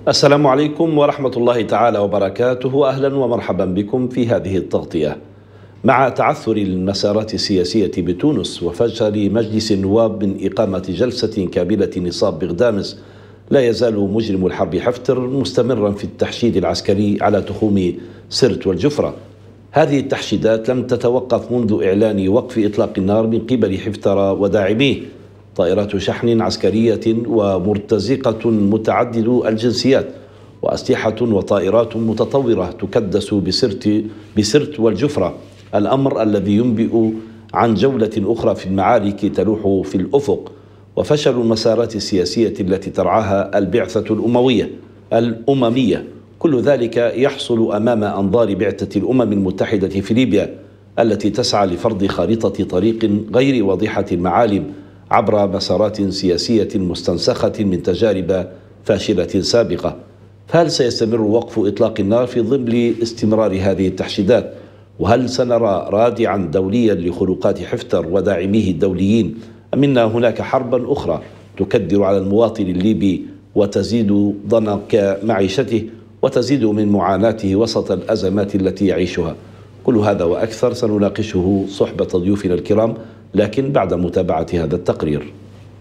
السلام عليكم ورحمة الله تعالى وبركاته. أهلا ومرحبا بكم في هذه التغطية. مع تعثر المسارات السياسية بتونس وفشل مجلس النواب من إقامة جلسة كاملة نصاب بغدامس، لا يزال مجرم الحرب حفتر مستمرا في التحشيد العسكري على تخوم سرت والجفرة. هذه التحشيدات لم تتوقف منذ إعلان وقف إطلاق النار من قبل حفتر وداعميه. طائرات شحن عسكرية ومرتزقة متعدد الجنسيات وأسلحة وطائرات متطورة تكدس بسرت والجفرة، الأمر الذي ينبئ عن جولة أخرى في المعارك تلوح في الأفق، وفشل المسارات السياسية التي ترعاها البعثة الأممية. كل ذلك يحصل أمام أنظار بعثة الأمم المتحدة في ليبيا التي تسعى لفرض خارطة طريق غير واضحة المعالم عبر مسارات سياسية مستنسخة من تجارب فاشلة سابقة. فهل سيستمر وقف إطلاق النار في ظل استمرار هذه التحشيدات؟ وهل سنرى رادعا دوليا لخروقات حفتر وداعميه الدوليين، أم أن هناك حربا أخرى تكدر على المواطن الليبي وتزيد ضنك معيشته وتزيد من معاناته وسط الأزمات التي يعيشها؟ كل هذا وأكثر سنناقشه صحبة ضيوفنا الكرام، لكن بعد متابعة هذا التقرير.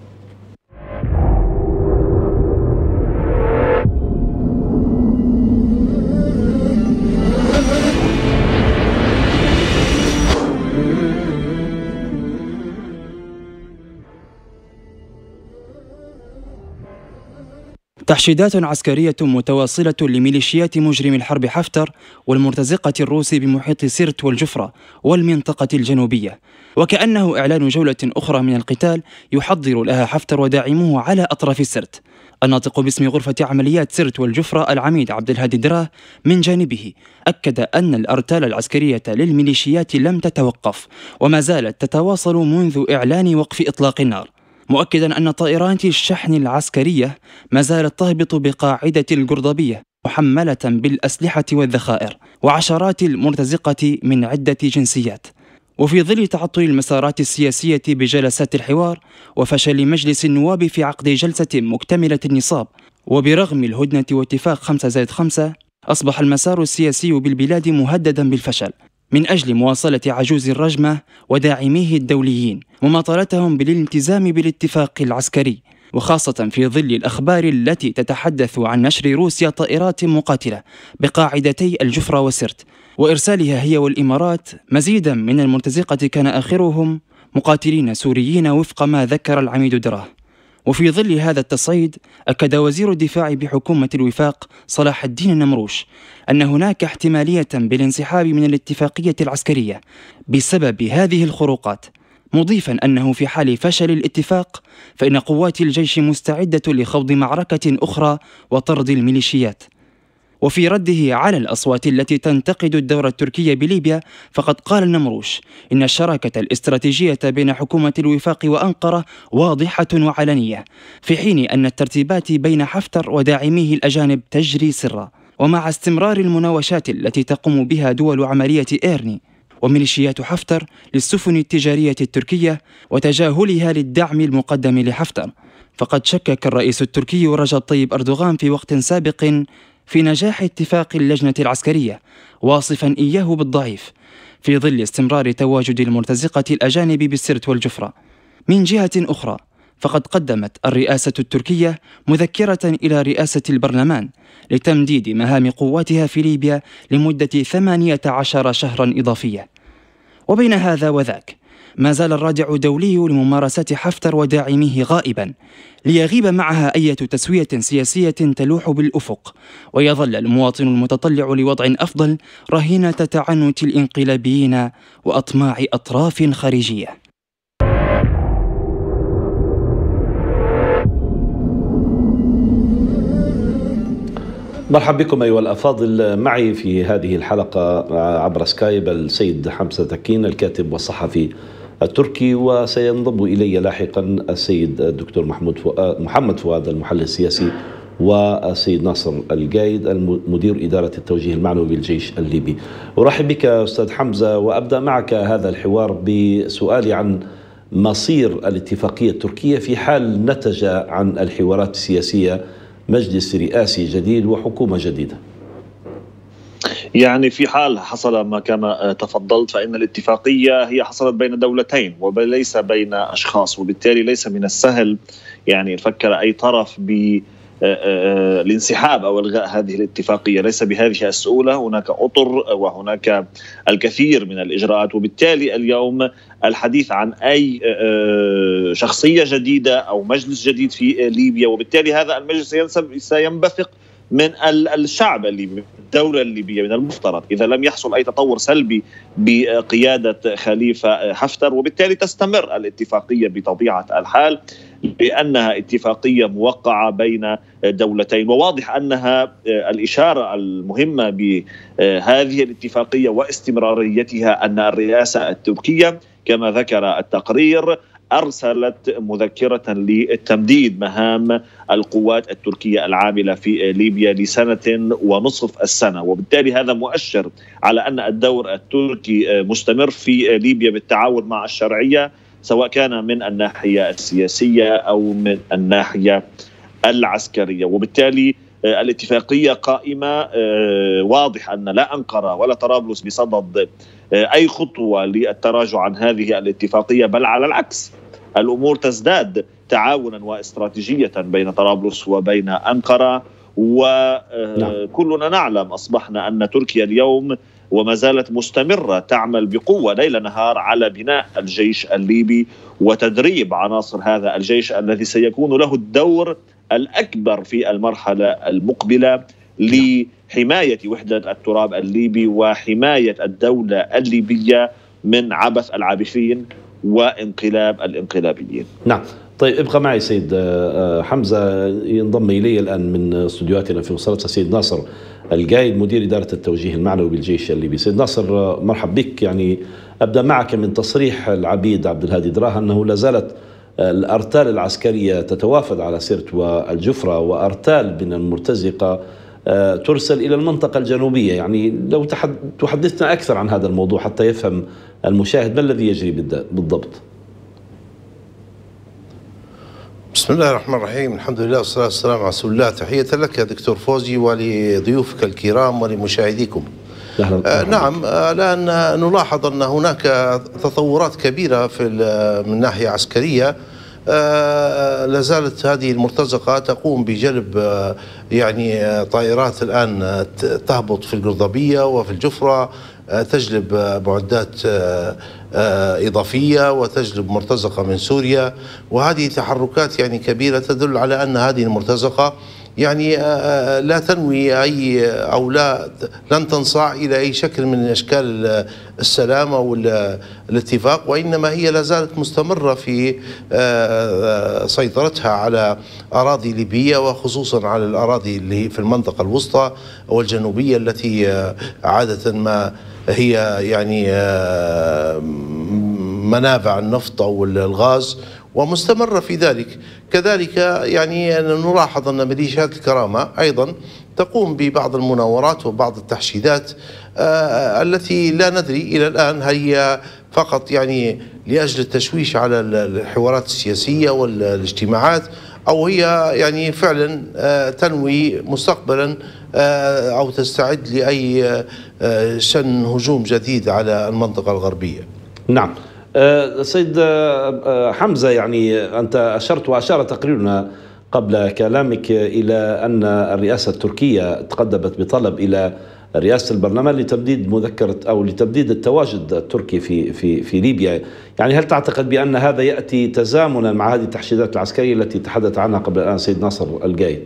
تحشيدات عسكرية متواصلة لميليشيات مجرم الحرب حفتر والمرتزقة الروس بمحيط سرت والجفرة والمنطقة الجنوبية، وكأنه إعلان جولة أخرى من القتال يحضر لها حفتر وداعموه على أطراف السرت. الناطق باسم غرفة عمليات سرت والجفرة العميد عبد الهادي دراه من جانبه أكد أن الأرتال العسكرية للميليشيات لم تتوقف وما زالت تتواصل منذ إعلان وقف إطلاق النار، مؤكدا أن طائرات الشحن العسكرية ما زالت تهبط بقاعدة القرضبية محملة بالأسلحة والذخائر وعشرات المرتزقة من عدة جنسيات. وفي ظل تعطل المسارات السياسية بجلسات الحوار وفشل مجلس النواب في عقد جلسة مكتملة النصاب، وبرغم الهدنة واتفاق 5+5، أصبح المسار السياسي بالبلاد مهددا بالفشل من أجل مواصلة عجوز الرجمة وداعميه الدوليين مماطلتهم بالالتزام بالاتفاق العسكري، وخاصة في ظل الأخبار التي تتحدث عن نشر روسيا طائرات مقاتلة بقاعدتي الجفرة وسرت وإرسالها هي والإمارات مزيدا من المرتزقة، كان آخرهم مقاتلين سوريين وفق ما ذكر العميد دراه. وفي ظل هذا التصعيد أكد وزير الدفاع بحكومة الوفاق صلاح الدين النمروش أن هناك احتمالية بالانسحاب من الاتفاقية العسكرية بسبب هذه الخروقات، مضيفا أنه في حال فشل الاتفاق فإن قوات الجيش مستعدة لخوض معركة أخرى وطرد الميليشيات. وفي رده على الأصوات التي تنتقد الدور التركي بليبيا، فقد قال النمروش إن الشراكة الاستراتيجية بين حكومة الوفاق وأنقرة واضحة وعلنية، في حين أن الترتيبات بين حفتر وداعميه الأجانب تجري سرا، ومع استمرار المناوشات التي تقوم بها دول عملية إيرني وميليشيات حفتر للسفن التجارية التركية وتجاهلها للدعم المقدم لحفتر، فقد شكك الرئيس التركي رجب طيب أردوغان في وقت سابق في نجاح اتفاق اللجنة العسكرية، واصفا إياه بالضعيف في ظل استمرار تواجد المرتزقة الأجانب بالسرت والجفرة. من جهة أخرى، فقد قدمت الرئاسة التركية مذكرة إلى رئاسة البرلمان لتمديد مهام قواتها في ليبيا لمدة 18 شهرا إضافية. وبين هذا وذاك ما زال الرادع الدولي لممارسات حفتر وداعميه غائبا، ليغيب معها أي تسوية سياسية تلوح بالأفق، ويظل المواطن المتطلع لوضع أفضل رهينة تعنت الانقلابيين وأطماع أطراف خارجية. مرحبا بكم أيها الأفاضل. معي في هذه الحلقة عبر سكايب السيد حمزة تكين الكاتب والصحفي التركي، وسينضم إلي لاحقا السيد الدكتور محمد فؤاد المحلل السياسي، والسيد ناصر القايد مدير إدارة التوجيه المعنوي بالجيش الليبي. أرحب بك أستاذ حمزة، وأبدأ معك هذا الحوار بسؤالي عن مصير الاتفاقية التركية في حال نتج عن الحوارات السياسية مجلس رئاسي جديد وحكومة جديدة؟ يعني في حال حصل ما كما تفضلت فإن الاتفاقية هي حصلت بين دولتين وليس بين أشخاص، وبالتالي ليس من السهل يعني يفكر أي طرف بالانسحاب أو إلغاء هذه الاتفاقية. ليس بهذه السهولة، هناك أطر وهناك الكثير من الإجراءات، وبالتالي اليوم الحديث عن أي شخصية جديدة أو مجلس جديد في ليبيا، وبالتالي هذا المجلس سينبثق من الشعب الليبي، الدولة الليبية. من المفترض إذا لم يحصل أي تطور سلبي بقيادة خليفة حفتر، وبالتالي تستمر الاتفاقية بطبيعة الحال بأنها اتفاقية موقعة بين دولتين. وواضح أنها الإشارة المهمة بهذه الاتفاقية واستمراريتها أن الرئاسة التركية كما ذكر التقرير أرسلت مذكرة لتمديد مهام القوات التركية العاملة في ليبيا ل1.5 سنة، وبالتالي هذا مؤشر على أن الدور التركي مستمر في ليبيا بالتعاون مع الشرعية، سواء كان من الناحية السياسية أو من الناحية العسكرية. وبالتالي الاتفاقية قائمة. واضح أن لا أنقرة ولا طرابلس بصدد أي خطوة للتراجع عن هذه الاتفاقية، بل على العكس الأمور تزداد تعاونا واستراتيجية بين طرابلس وبين أنقرة. وكلنا نعلم أصبحنا أن تركيا اليوم وما زالت مستمرة تعمل بقوة ليل نهار على بناء الجيش الليبي وتدريب عناصر هذا الجيش الذي سيكون له الدور الأكبر في المرحلة المقبلة لحماية وحدة التراب الليبي وحماية الدولة الليبية من عبث العابثين وانقلاب الانقلابيين. نعم. طيب ابقى معي سيد حمزة. ينضم إلي الآن من استوديوهاتنا في مصر السيد ناصر القايد مدير إدارة التوجيه المعنوي بالجيش الليبي. سيد ناصر مرحب بك. يعني أبدأ معك من تصريح العبيد عبد الهادي دراها أنه لا زالت الأرتال العسكرية تتوافد على سرت والجفرة، وأرتال من المرتزقة ترسل إلى المنطقة الجنوبية. يعني لو تحدثنا أكثر عن هذا الموضوع حتى يفهم المشاهد ما الذي يجري بالضبط. بسم الله الرحمن الرحيم، الحمد لله والصلاة والسلام على رسول الله. تحية لك يا دكتور فوزي ولضيوفك الكرام ولمشاهديكم. نعم، الآن نلاحظ أن هناك تطورات كبيرة من ناحية عسكرية. لازالت هذه المرتزقة تقوم بجلب يعني طائرات الآن تهبط في القرضبية وفي الجفرة، تجلب معدات إضافية وتجلب مرتزقة من سوريا، وهذه تحركات يعني كبيرة تدل على أن هذه المرتزقة يعني لا تنوي أي أو لن تنصاع إلى أي شكل من أشكال السلام أو الاتفاق، وإنما هي لا زالت مستمرة في سيطرتها على أراضي ليبية، وخصوصا على الأراضي اللي في المنطقة الوسطى والجنوبية التي عادة ما هي يعني منابع النفط أو الغاز، ومستمرة في ذلك. كذلك يعني نلاحظ أن ميليشيات الكرامة أيضا تقوم ببعض المناورات وبعض التحشيدات التي لا ندري إلى الآن هل هي فقط يعني لأجل التشويش على الحوارات السياسية والاجتماعات، أو هي يعني فعلا تنوي مستقبلا أو تستعد لأي شن هجوم جديد على المنطقة الغربية. نعم. سيد حمزة، يعني أنت أشرت وأشار تقريرنا قبل كلامك إلى أن الرئاسة التركية تقدمت بطلب إلى رئاسة البرلمان لتمديد مذكرة أو لتمديد التواجد التركي في ليبيا. يعني هل تعتقد بأن هذا يأتي تزامنا مع هذه التحشيدات العسكرية التي تحدث عنها قبل الآن سيد ناصر القايد؟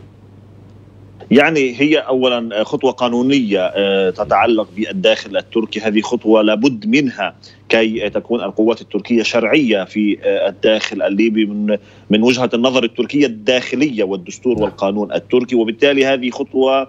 يعني هي أولا خطوة قانونية تتعلق بالداخل التركي، هذه خطوة لابد منها كي تكون القوات التركية شرعية في الداخل الليبي من وجهة النظر التركية الداخلية والدستور والقانون التركي، وبالتالي هذه خطوة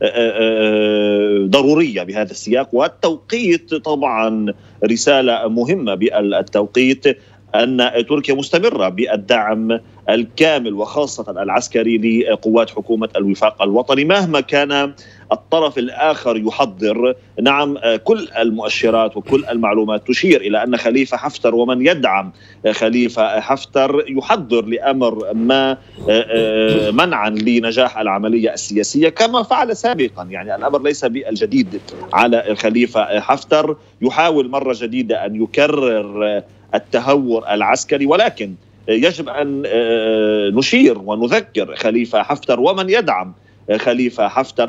ضرورية بهذا السياق. والتوقيت طبعا رسالة مهمة بالتوقيت أن تركيا مستمرة بالدعم الكامل وخاصة العسكري لقوات حكومة الوفاق الوطني مهما كان الطرف الآخر يحضر. نعم، كل المؤشرات وكل المعلومات تشير إلى أن خليفة حفتر ومن يدعم خليفة حفتر يحضر لأمر ما منعا لنجاح العملية السياسية كما فعل سابقا. يعني الأمر ليس بالجديد على الخليفة حفتر، يحاول مرة جديدة أن يكرر التهور العسكري، ولكن يجب أن نشير ونذكر خليفة حفتر ومن يدعم خليفة حفتر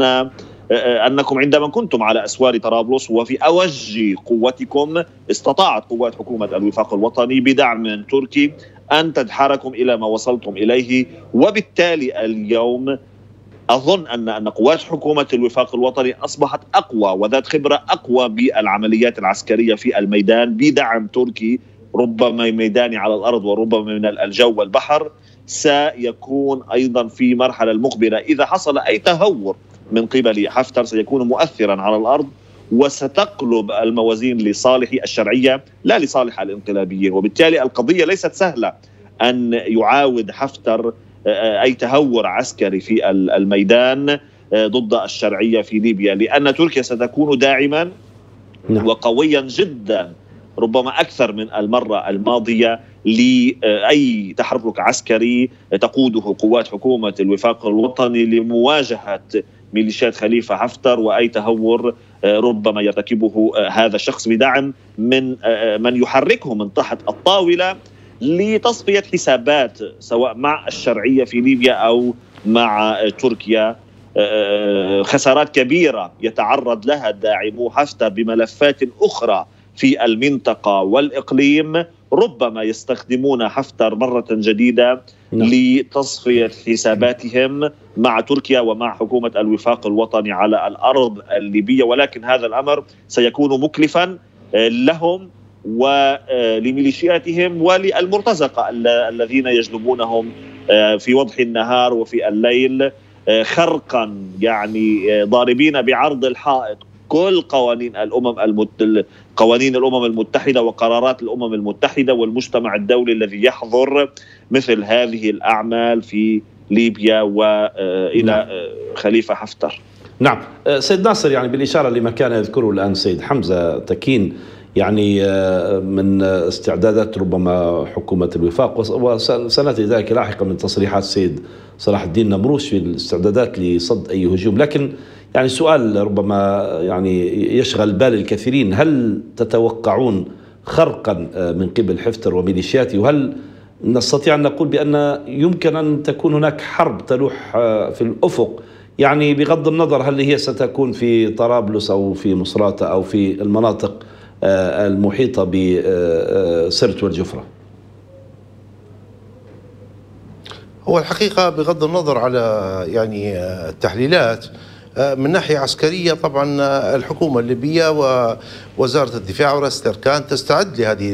أنكم عندما كنتم على أسوار طرابلس وفي أوج قوتكم استطاعت قوات حكومة الوفاق الوطني بدعم تركي أن تدحركم إلى ما وصلتم إليه. وبالتالي اليوم أظن أن قوات حكومة الوفاق الوطني أصبحت أقوى وذات خبرة أقوى بالعمليات العسكرية في الميدان بدعم تركي، ربما ميداني على الأرض وربما من الجو والبحر. سيكون أيضا في مرحلة المقبلة إذا حصل أي تهور من قبل حفتر سيكون مؤثرا على الأرض، وستقلب الموازين لصالح الشرعية لا لصالح الانقلابيين. وبالتالي القضية ليست سهلة أن يعاود حفتر أي تهور عسكري في الميدان ضد الشرعية في ليبيا، لأن تركيا ستكون داعما وقويا جدا ربما أكثر من المرة الماضية لأي تحرك عسكري تقوده قوات حكومة الوفاق الوطني لمواجهة ميليشيات خليفة حفتر وأي تهور ربما يرتكبه هذا الشخص بدعم من يحركه من تحت الطاولة لتصفية حسابات سواء مع الشرعية في ليبيا أو مع تركيا. خسارات كبيرة يتعرض لها داعمو حفتر بملفات أخرى في المنطقة والإقليم، ربما يستخدمون حفتر مرة جديدة لتصفية حساباتهم مع تركيا ومع حكومة الوفاق الوطني على الأرض الليبية. ولكن هذا الأمر سيكون مكلفا لهم ولميليشياتهم وللمرتزقة الذين يجلبونهم في وضح النهار وفي الليل خرقا، يعني ضاربين بعرض الحائط كل قوانين الأمم المتحدة وقرارات الأمم المتحدة والمجتمع الدولي الذي يحظر مثل هذه الأعمال في ليبيا وإلى خليفة حفتر. نعم سيد ناصر، يعني بالإشارة لما كان يذكره الآن سيد حمزة تكين، يعني من استعدادات ربما حكومة الوفاق، وسنأتي ذلك لاحقا من تصريحات السيد صلاح الدين نمروش في الاستعدادات لصد أي هجوم. لكن يعني سؤال ربما يعني يشغل بال الكثيرين، هل تتوقعون خرقا من قبل حفتر وميليشياته؟ وهل نستطيع أن نقول بأن يمكن أن تكون هناك حرب تلوح في الأفق، يعني بغض النظر هل هي ستكون في طرابلس أو في مصراتة أو في المناطق المحيطة بسرت والجفرة؟ هو الحقيقة بغض النظر على يعني التحليلات من ناحية عسكرية، طبعا الحكومة الليبية ووزارة الدفاع ورئاسة الأركان تستعد لهذه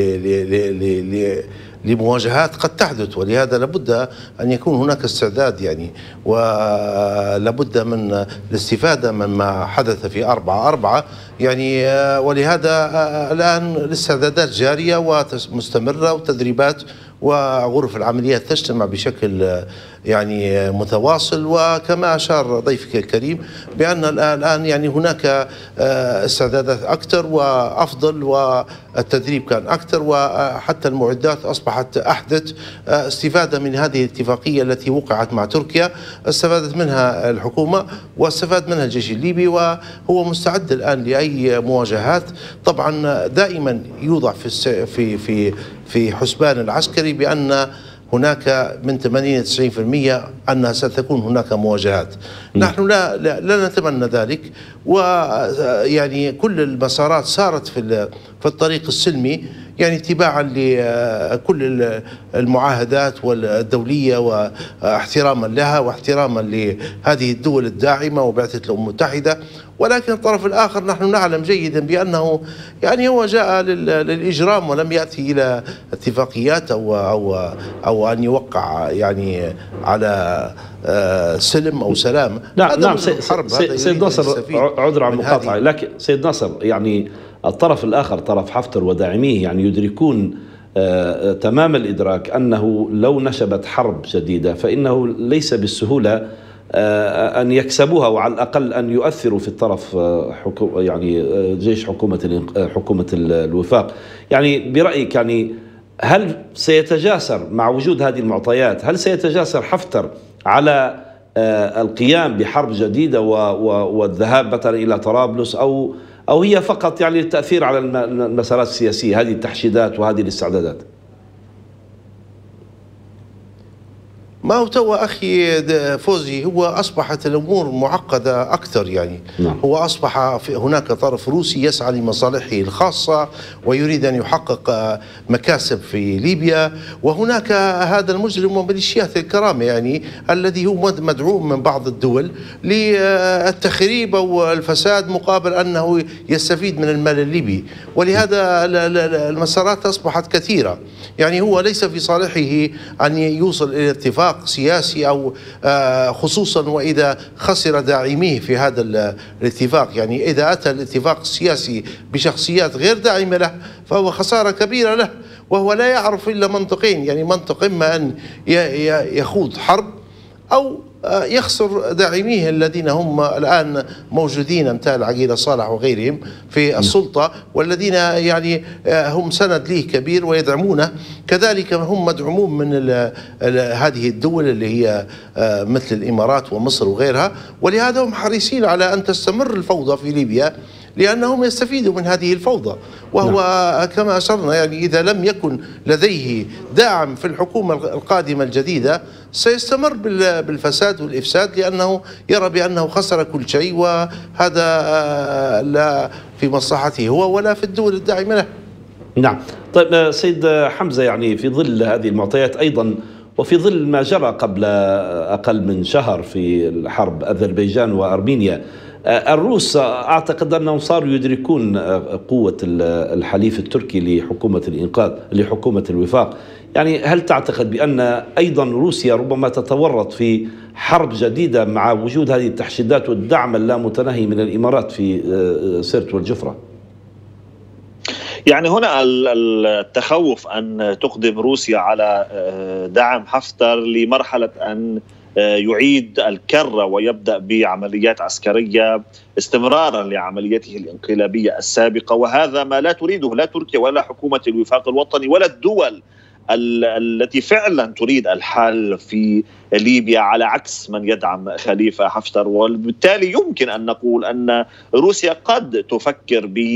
لمواجهات قد تحدث، ولهذا لابد أن يكون هناك استعداد يعني، ولابد من الاستفادة مما حدث في 4/4 يعني. ولهذا الآن الاستعدادات جارية ومستمرة وتدريبات وغرف العمليات تجتمع بشكل يعني متواصل. وكما أشار ضيفك الكريم بأن الآن يعني هناك استعدادات أكثر وأفضل، والتدريب كان أكثر، وحتى المعدات أصبحت أحدث، استفادة من هذه الاتفاقية التي وقعت مع تركيا استفادت منها الحكومة واستفاد منها الجيش الليبي، وهو مستعد الآن لأي مواجهات. طبعا دائما يوضع في حسبان العسكري بأن هناك من 80-90% أنها ستكون هناك مواجهات. نحن لا نتمنى ذلك، ويعني كل المسارات سارت في الطريق السلمي، يعني اتباعا لكل المعاهدات الدولية واحتراما لها واحتراما لهذه الدول الداعمة وبعثة الأمم المتحدة. ولكن الطرف الآخر نحن نعلم جيدا بأنه يعني هو جاء للإجرام ولم يأتي إلى اتفاقيات أو أن يوقع يعني على سلم أو سلام. نعم سيد ناصر، عذر عن المقاطعة، لكن سيد ناصر يعني الطرف الآخر طرف حفتر وداعميه يعني يدركون تمام الإدراك أنه لو نشبت حرب جديدة فإنه ليس بالسهولة أن يكسبوها، وعلى الأقل أن يؤثروا في الطرف يعني جيش حكومة الوفاق. يعني برأيك يعني هل سيتجاسر مع وجود هذه المعطيات، هل سيتجاسر حفتر على القيام بحرب جديدة والذهاب مثلا إلى طرابلس، أو هي فقط يعني التأثير على المسارات السياسية، هذه التحشيدات وهذه الاستعدادات؟ ما هو تو أخي فوزي، هو أصبحت الأمور معقدة أكثر. يعني هو أصبح هناك طرف روسي يسعى لمصالحه الخاصة ويريد أن يحقق مكاسب في ليبيا، وهناك هذا المجرم وميليشيات الكرامة يعني الذي هو مدعوم من بعض الدول للتخريب أو الفساد مقابل أنه يستفيد من المال الليبي. ولهذا المسارات أصبحت كثيرة. يعني هو ليس في صالحه أن يوصل إلى اتفاق سياسي، أو خصوصا وإذا خسر داعميه في هذا الاتفاق. يعني إذا أتى الاتفاق السياسي بشخصيات غير داعمة له فهو خسارة كبيرة له، وهو لا يعرف إلا منطقين. يعني منطق إما أن يخوض حرب أو يخسر داعميه الذين هم الآن موجودين امثال عقيلة صالح وغيرهم في السلطة، والذين يعني هم سند ليه كبير ويدعمونه. كذلك هم مدعومون من هذه الدول اللي هي مثل الإمارات ومصر وغيرها، ولهذا هم حريصين على أن تستمر الفوضى في ليبيا لأنهم يستفيدوا من هذه الفوضى. وهو كما أشرنا يعني إذا لم يكن لديه داعم في الحكومة القادمة الجديدة سيستمر بالفساد والإفساد، لأنه يرى بأنه خسر كل شيء، وهذا لا في مصلحته هو ولا في الدول الداعمة له. نعم. طيب سيد حمزة، يعني في ظل هذه المعطيات أيضا وفي ظل ما جرى قبل أقل من شهر في الحرب أذربيجان وأرمينيا، الروس أعتقد أنهم صاروا يدركون قوة الحليف التركي لحكومة الإنقاذ لحكومة الوفاق. يعني هل تعتقد بأن أيضا روسيا ربما تتورط في حرب جديدة مع وجود هذه التحشيدات والدعم اللامتناهي من الإمارات في سرت والجفرة؟ يعني هنا التخوف أن تقدم روسيا على دعم حفتر لمرحلة أن يعيد الكرة ويبدأ بعمليات عسكرية استمرارا لعمليته الانقلابية السابقة، وهذا ما لا تريده لا تركيا ولا حكومة الوفاق الوطني ولا الدول التي فعلا تريد الحل في ليبيا، على عكس من يدعم خليفة حفتر. وبالتالي يمكن أن نقول أن روسيا قد تفكر ب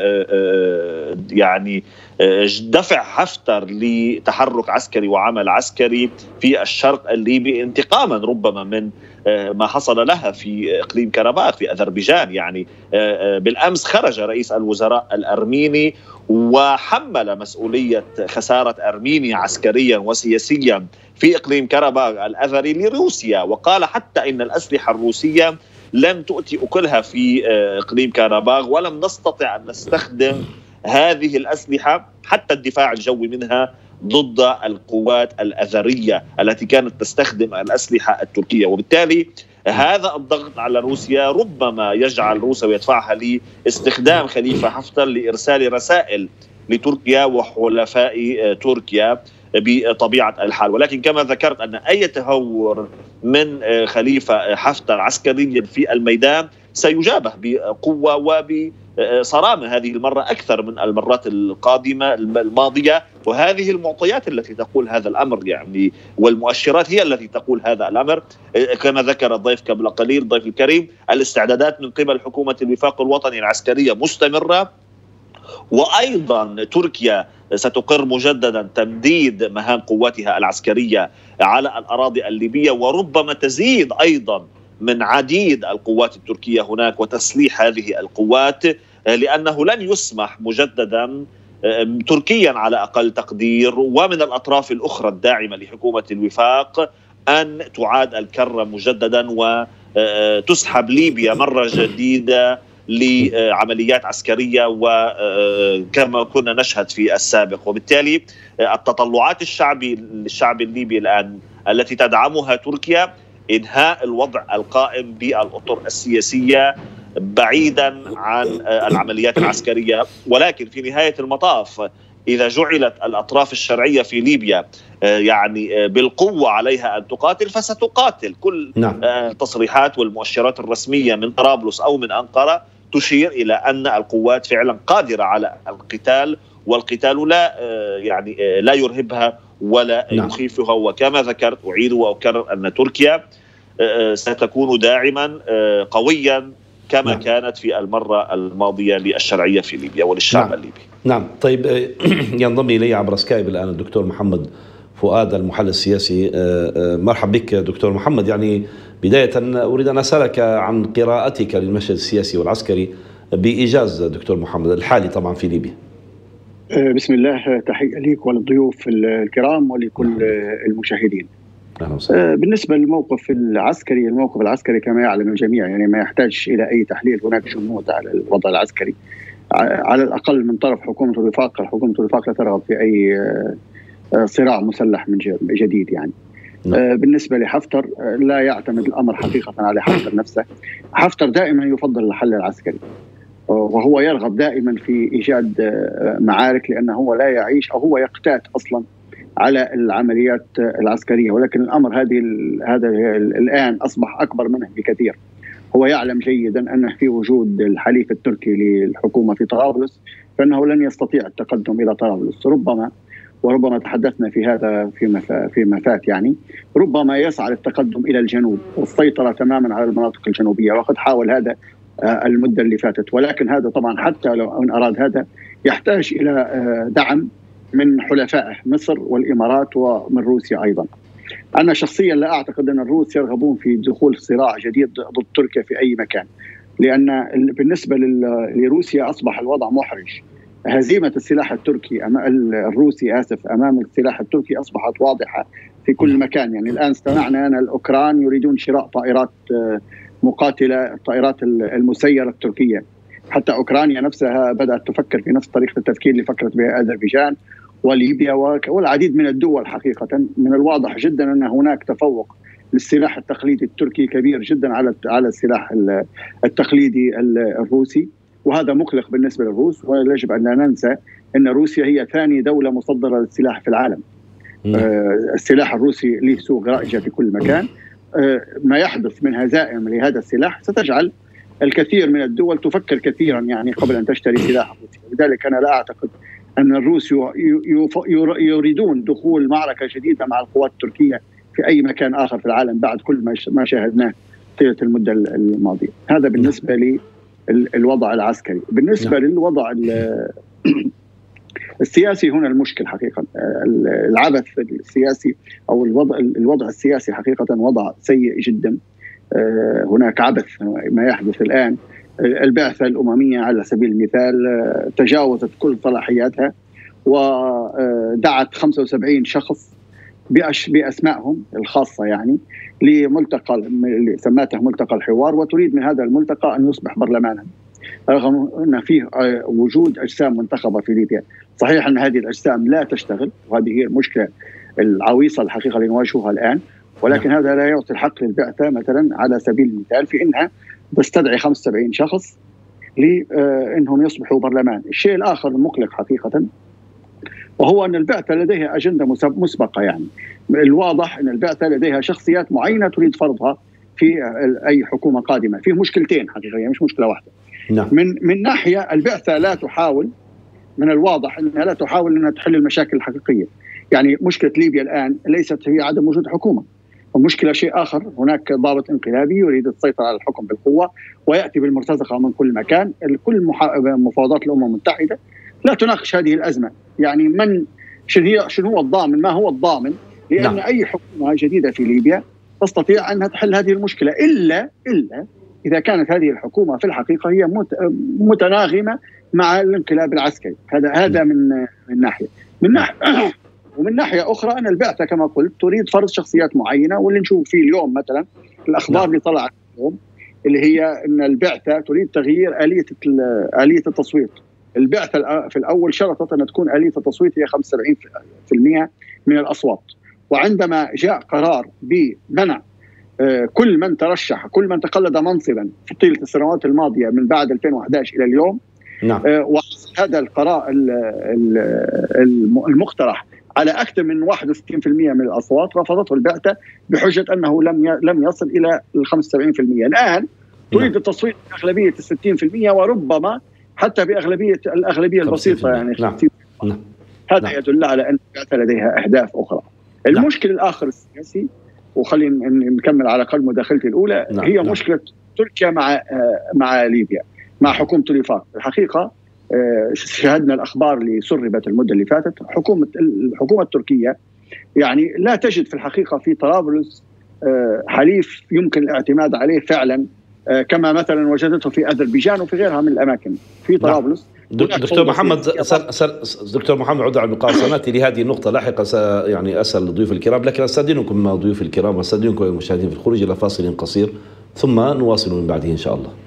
يعني دفع حفتر لتحرك عسكري وعمل عسكري في الشرق الليبي انتقاما ربما من ما حصل لها في إقليم كرباخ في أذربيجان. يعني بالأمس خرج رئيس الوزراء الأرميني وحمل مسؤولية خسارة أرمينيا عسكريا وسياسيا في إقليم كرباخ الأذري لروسيا، وقال حتى إن الأسلحة الروسية لم تؤتي أكلها في إقليم كرباخ، ولم نستطع أن نستخدم هذه الأسلحة حتى الدفاع الجوي منها ضد القوات الأذرية التي كانت تستخدم الأسلحة التركية. وبالتالي هذا الضغط على روسيا ربما يجعل روسيا ويدفعها لاستخدام خليفة حفتر لإرسال رسائل لتركيا وحلفاء تركيا بطبيعة الحال. ولكن كما ذكرت أن أي تهور من خليفة حفتر عسكريا في الميدان سيجابه بقوة وبصرامة هذه المرة أكثر من المرات القادمة الماضية. وهذه المعطيات التي تقول هذا الأمر يعني، والمؤشرات هي التي تقول هذا الأمر. كما ذكر الضيف قبل قليل الضيف الكريم، الاستعدادات من قبل حكومة الوفاق الوطني العسكرية مستمرة، وأيضا تركيا ستقر مجددا تمديد مهام قواتها العسكرية على الأراضي الليبية، وربما تزيد أيضا من عديد القوات التركية هناك وتسليح هذه القوات، لأنه لن يسمح مجددا تركيا على أقل تقدير ومن الأطراف الأخرى الداعمة لحكومة الوفاق أن تعاد الكرة مجددا وتسحب ليبيا مرة جديدة لعمليات عسكرية وكما كنا نشهد في السابق. وبالتالي التطلعات الشعب الليبي الآن التي تدعمها تركيا إنهاء الوضع القائم بالأطر السياسية بعيدا عن العمليات العسكرية. ولكن في نهاية المطاف إذا جعلت الأطراف الشرعية في ليبيا يعني بالقوة عليها أن تقاتل فستقاتل. كل التصريحات والمؤشرات الرسمية من طرابلس أو من أنقرة تشير إلى أن القوات فعلا قادرة على القتال، والقتال لا يرهبها ولا يخيفها. وكما ذكرت أعيد وأكرر أن تركيا ستكون داعما قويا كما كانت في المرة الماضية للشرعية في ليبيا وللشعب الليبي. نعم. طيب، ينضم إلي عبر سكايب الآن الدكتور محمد فؤاد المحلل السياسي. مرحبا بك دكتور محمد. يعني بداية أريد أن أسألك عن قراءتك للمشهد السياسي والعسكري بإيجاز دكتور محمد الحالي طبعا في ليبيا. بسم الله، تحية ليك وللضيوف الكرام ولكل المشاهدين. بالنسبة للموقف العسكري، الموقف العسكري كما يعلم الجميع يعني ما يحتاج إلى أي تحليل. هناك جمود على الوضع العسكري على الأقل من طرف حكومة الوفاق. حكومة الوفاق لا ترغب في أي صراع مسلح من جديد يعني. بالنسبة لحفتر لا يعتمد الأمر حقيقة على حفتر نفسه. حفتر دائما يفضل الحل العسكري، وهو يرغب دائما في إيجاد معارك، لأنه هو لا يعيش أو هو يقتات أصلا على العمليات العسكرية. ولكن الأمر هذا الآن أصبح أكبر منه بكثير. هو يعلم جيدا أن في وجود الحليف التركي للحكومة في طرابلس فإنه لن يستطيع التقدم إلى طرابلس. وربما تحدثنا في هذا فيما فات يعني. ربما يسعى للتقدم إلى الجنوب والسيطرة تماما على المناطق الجنوبية، وقد حاول هذا المدة اللي فاتت. ولكن هذا طبعا حتى لو أن أراد هذا يحتاج إلى دعم من حلفائه مصر والإمارات ومن روسيا أيضا. أنا شخصيا لا أعتقد أن الروس يرغبون في دخول صراع جديد ضد تركيا في أي مكان، لأن بالنسبة لروسيا أصبح الوضع محرج. هزيمة السلاح التركي الروسي أمام السلاح التركي أصبحت واضحة في كل مكان. يعني الآن استمعنا أن الأوكران يريدون شراء طائرات مقاتلة، الطائرات المسيرة التركية. حتى أوكرانيا نفسها بدأت تفكر في نفس طريقة التفكير اللي فكرت بها أذربيجان وليبيا والعديد من الدول. حقيقة من الواضح جدا أن هناك تفوق للسلاح التقليدي التركي كبير جدا على السلاح التقليدي الروسي، وهذا مقلق بالنسبة للروس. ويجب أن لا ننسى أن روسيا هي ثاني دولة مصدرة للسلاح في العالم. السلاح الروسي له سوق رائجة في كل مكان. ما يحدث من هزائم لهذا السلاح ستجعل الكثير من الدول تفكر كثيرا يعني قبل أن تشتري سلاح روسي. لذلك أنا لا أعتقد أن الروس يريدون دخول معركة جديدة مع القوات التركية في أي مكان آخر في العالم بعد كل ما شاهدناه طيلة المدة الماضية. هذا بالنسبة للوضع العسكري. بالنسبة للوضع السياسي هنا المشكل حقيقة. العبث السياسي أو الوضع السياسي حقيقة وضع سيء جدا. هناك عبث ما يحدث الآن. البعثة الأممية على سبيل المثال تجاوزت كل صلاحياتها ودعت 75 شخص بأسمائهم الخاصة يعني لملتقى سماته ملتقى الحوار، وتريد من هذا الملتقى أن يصبح برلمانا رغم أن فيه وجود أجسام منتخبة في ليبيا. صحيح أن هذه الأجسام لا تشتغل، وهذه هي المشكلة العويصة الحقيقة اللي نواجهها الآن. ولكن هذا لا يعطي الحق للبعثة مثلا على سبيل المثال في أنها تستدعي 75 شخص لأنهم يصبحوا برلمان. الشيء الآخر المقلق حقيقة وهو أن البعثة لديها أجندة مسبقة. يعني الواضح أن البعثة لديها شخصيات معينة تريد فرضها في أي حكومة قادمة. فيه مشكلتين حقيقية مش مشكلة واحدة. من ناحية البعثة لا تحاول، من الواضح أنها لا تحاول أنها تحل المشاكل الحقيقية. يعني مشكلة ليبيا الآن ليست هي عدم وجود حكومة، ومشكلة شيء آخر. هناك ضابط انقلابي يريد السيطرة على الحكم بالقوة ويأتي بالمرتزقة من كل مكان. كل مفاوضات الأمم المتحدة لا تناقش هذه الأزمة. يعني شنو هو الضامن؟ ما هو الضامن؟ لأن أي حكومة جديدة في ليبيا تستطيع أنها تحل هذه المشكلة إلا إذا كانت هذه الحكومة في الحقيقة هي متناغمة مع الانقلاب العسكري. هذا من ناحية. ومن ناحية أخرى أن البعثة كما قلت تريد فرض شخصيات معينة، واللي نشوف فيه اليوم مثلا الأخبار اللي طلعت اليوم اللي هي أن البعثة تريد تغيير آلية التصويت. البعثة في الأول شرطت أن تكون آلية التصويت هي 75% من الأصوات، وعندما جاء قرار بمنع كل من ترشح، كل من تقلد منصبا في طيلة السنوات الماضية من بعد 2011 إلى اليوم، هذا القرار المقترح على أكثر من 61% من الأصوات، رفضته البعثة بحجة أنه لم يصل إلى 75%. الآن تريد التصويت بأغلبية 60% وربما حتى الأغلبية البسيطة، يعني 50%. هذا يدل على أن البعثة لديها أهداف أخرى. المشكل الآخر السياسي، وخلينا نكمل على قلب مداخلتي الأولى، هي مشكلة تركيا مع ليبيا، مع حكومة الوفاق. الحقيقة شاهدنا الأخبار اللي سربت المدة اللي فاتت. الحكومة التركية يعني لا تجد في الحقيقة في طرابلس حليف يمكن الاعتماد عليه فعلا، كما مثلا وجدته في أذربيجان وفي غيرها من الأماكن. في طرابلس دكتور محمد عودة على النقاط، سنأتي لهذه النقطة لاحقا. يعني أسأل ضيوف الكرام، لكن أستأذنكم ضيوف الكرام واستأذنكم المشاهدين في الخروج إلى فاصل قصير ثم نواصل من بعده إن شاء الله.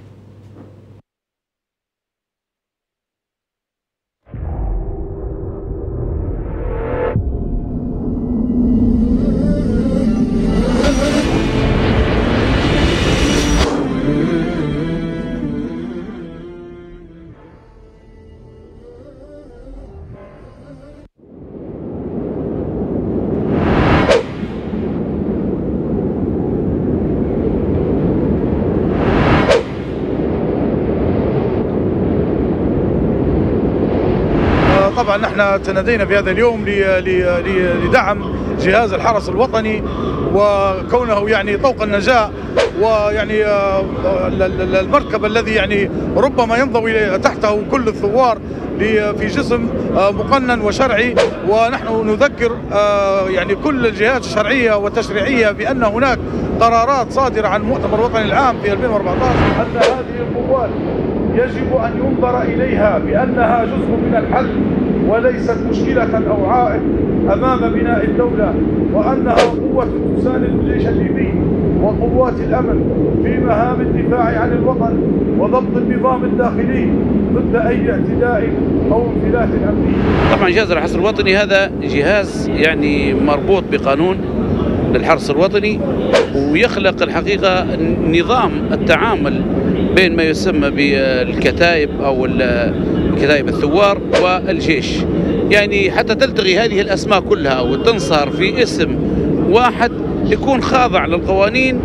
طبعا نحن تنادينا في هذا اليوم لدعم جهاز الحرس الوطني، وكونه يعني طوق النجاة، ويعني المركب الذي يعني ربما ينضوي تحته كل الثوار في جسم مقنن وشرعي. ونحن نذكر يعني كل الجهات الشرعية والتشريعية بأن هناك قرارات صادرة عن المؤتمر الوطني العام في 2014 أن هذه القوات يجب أن ينظر إليها بأنها جزء من الحل وليست مشكلة أو عائق أمام بناء الدولة، وأنها قوة تساند الجيش الليبي وقوات الأمن في مهام الدفاع عن الوطن وضبط النظام الداخلي ضد أي اعتداء أو انفلات أمني. طبعا جهاز الحرس الوطني هذا جهاز يعني مربوط بقانون للحرس الوطني، ويخلق الحقيقة نظام التعامل بين ما يسمى بالكتائب أو كتائب الثوار والجيش، يعني حتى تلتغي هذه الأسماء كلها وتنصهر في اسم واحد يكون خاضع للقوانين.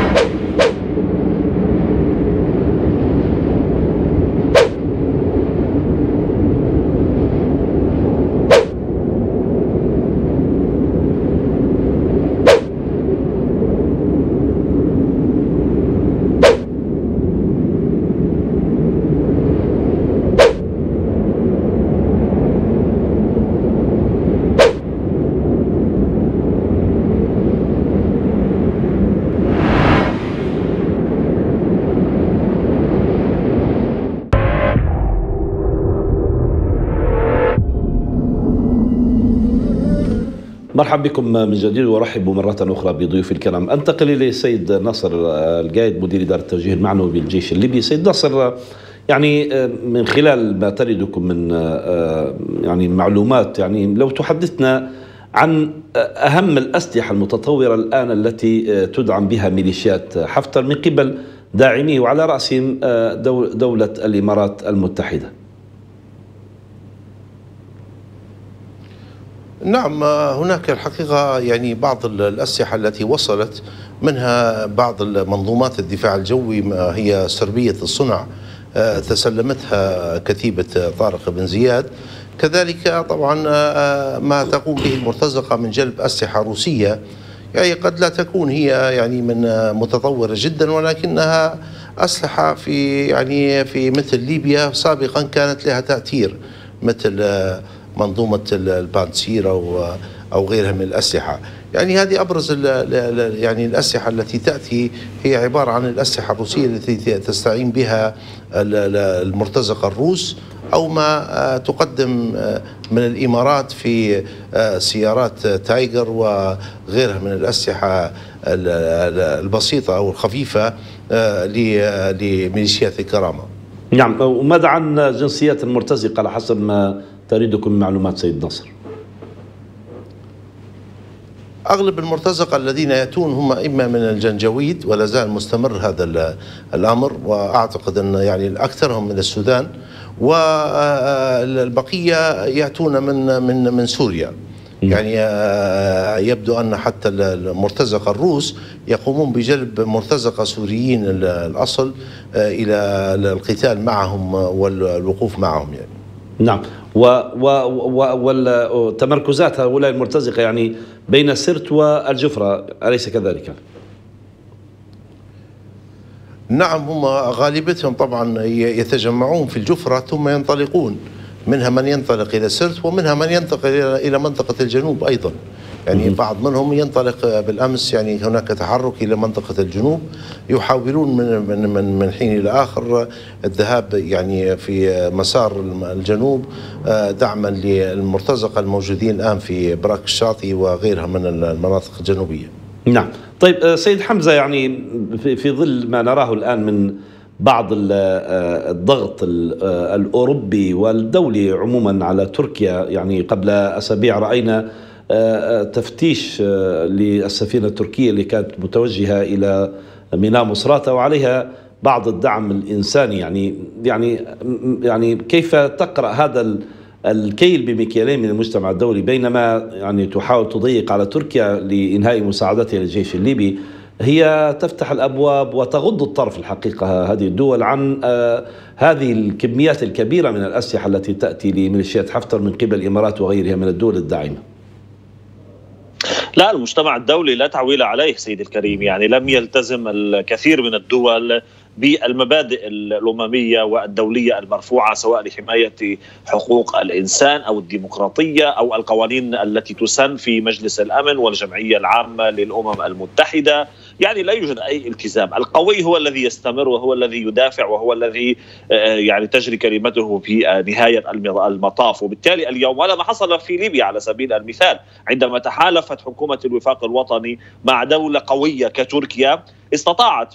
مرحبا بكم من جديد وارحب مرة أخرى بضيوف الكرام. أنتقل إلى السيد ناصر القايد مدير إدارة التوجيه المعنوي بالجيش الليبي. سيد ناصر، يعني من خلال ما تردكم من يعني معلومات، يعني لو تحدثنا عن أهم الأسلحة المتطورة الآن التي تدعم بها ميليشيات حفتر من قبل داعميه وعلى رأسهم دولة الإمارات المتحدة. نعم، هناك الحقيقة يعني بعض الأسلحة التي وصلت، منها بعض منظومات الدفاع الجوي هي سربية الصنع تسلمتها كتيبة طارق بن زياد. كذلك طبعا ما تقوم به المرتزقة من جلب أسلحة روسية، يعني قد لا تكون هي يعني من متطورة جدا، ولكنها أسلحة في مثل ليبيا سابقا كانت لها تأثير، مثل منظومة البانسير أو غيرها من الأسلحة. يعني هذه أبرز يعني الأسلحة التي تأتي هي عبارة عن الأسلحة الروسية التي تستعين بها المرتزقة الروس، أو ما تقدم من الإمارات في سيارات تايجر وغيرها من الأسلحة البسيطة أو الخفيفة لميليشيات الكرامة. نعم، وماذا عن جنسيات المرتزقة على حسب ما تريدكم من معلومات سيد ناصر؟ أغلب المرتزقة الذين يأتون هم إما من الجنجويد، ولا زال مستمر هذا الأمر، وأعتقد أن يعني أكثرهم من السودان، والبقية يأتون من سوريا. يعني يبدو أن حتى المرتزقة الروس يقومون بجلب مرتزقة سوريين الأصل إلى القتال معهم والوقوف معهم يعني. نعم. والتمركزات هؤلاء المرتزقة يعني بين سرت والجفرة، أليس كذلك؟ نعم، هم غالبتهم طبعا يتجمعون في الجفرة ثم ينطلقون، منها من ينطلق إلى سرت ومنها من ينتقل إلى منطقة الجنوب أيضا. يعني بعض منهم ينطلق بالأمس، يعني هناك تحرك إلى منطقة الجنوب، يحاولون من حين إلى آخر الذهاب يعني في مسار الجنوب دعما للمرتزقة الموجودين الآن في براك الشاطئ وغيرها من المناطق الجنوبية. نعم. طيب سيد حمزة، يعني في ظل ما نراه الآن من بعض الضغط الأوروبي والدولي عموما على تركيا، يعني قبل أسابيع رأينا تفتيش للسفينة التركية اللي كانت متوجهة إلى ميناء مصراتة وعليها بعض الدعم الإنساني، يعني كيف تقرأ هذا الكيل بمكيالين من المجتمع الدولي، بينما يعني تحاول تضيق على تركيا لإنهاء مساعدتها للجيش الليبي، هي تفتح الأبواب وتغض الطرف الحقيقة هذه الدول عن هذه الكميات الكبيرة من الأسلحة التي تأتي لميليشيات حفتر من قبل الإمارات وغيرها من الدول الداعمة. لا، المجتمع الدولي لا تعويل عليه سيد الكريم، يعني لم يلتزم الكثير من الدول بالمبادئ الأممية والدولية المرفوعة، سواء لحماية حقوق الإنسان أو الديمقراطية أو القوانين التي تسن في مجلس الأمن والجمعية العامة للأمم المتحدة. يعني لا يوجد أي التزام. القوي هو الذي يستمر وهو الذي يدافع وهو الذي يعني تجري كلمته في نهاية المطاف. وبالتالي اليوم، ولا ما حصل في ليبيا على سبيل المثال، عندما تحالفت حكومة الوفاق الوطني مع دولة قوية كتركيا، استطاعت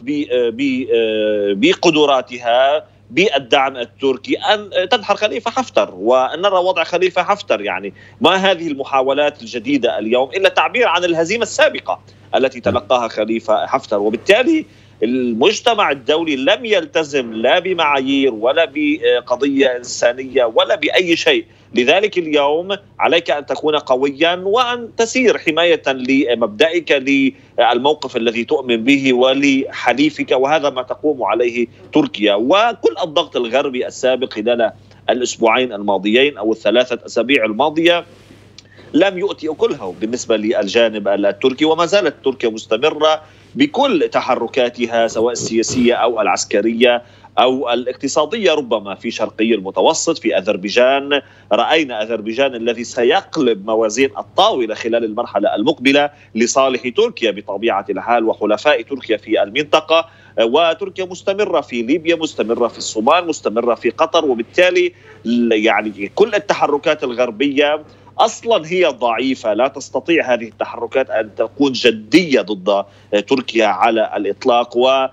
بقدراتها بالدعم التركي أن تدحر خليفة حفتر وأن نرى وضع خليفة حفتر. يعني ما هذه المحاولات الجديدة اليوم إلا تعبير عن الهزيمة السابقة التي تلقاها خليفة حفتر. وبالتالي المجتمع الدولي لم يلتزم لا بمعايير ولا بقضية إنسانية ولا بأي شيء. لذلك اليوم عليك أن تكون قويا وأن تسير حماية لمبدئك، للموقف الذي تؤمن به ولحليفك، وهذا ما تقوم عليه تركيا. وكل الضغط الغربي السابق خلال الأسبوعين الماضيين أو الثلاثة أسابيع الماضية لم يؤتي أكله بالنسبة للجانب التركي، وما زالت تركيا مستمرة بكل تحركاتها سواء السياسية أو العسكرية أو الاقتصادية، ربما في شرقي المتوسط، في أذربيجان. رأينا أذربيجان الذي سيقلب موازين الطاولة خلال المرحلة المقبلة لصالح تركيا بطبيعة الحال وحلفاء تركيا في المنطقة. وتركيا مستمرة في ليبيا، مستمرة في الصومال، مستمرة في قطر. وبالتالي يعني كل التحركات الغربية أصلا هي ضعيفة، لا تستطيع هذه التحركات أن تكون جدية ضد تركيا على الإطلاق. و